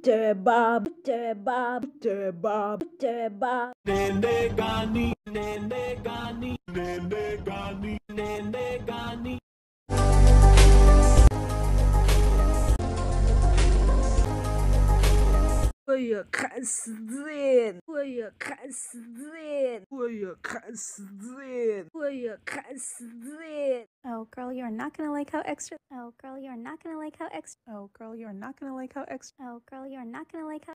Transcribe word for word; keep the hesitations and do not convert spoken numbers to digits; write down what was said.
Bob, Bob, Bob, Bob. Nene gani, nene gani, nene gani, nene gani. 我要看死人！我要看死人！我要看死人！我要看死人！ Oh, girl, you're not gonna like how extra. Oh, girl, you're not gonna like how extra. Oh, girl, you're not gonna like how extra. Oh, girl, you're not gonna like how.